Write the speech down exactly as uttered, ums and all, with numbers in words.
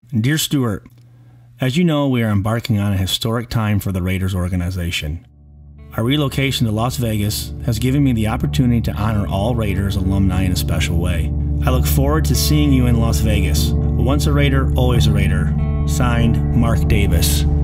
Dear Stuart, as you know, we are embarking on a historic time for the Raiders organization. Our relocation to Las Vegas has given me the opportunity to honor all Raiders alumni in a special way. I look forward to seeing you in Las Vegas. Once a Raider, always a Raider. Signed, Mark Davis.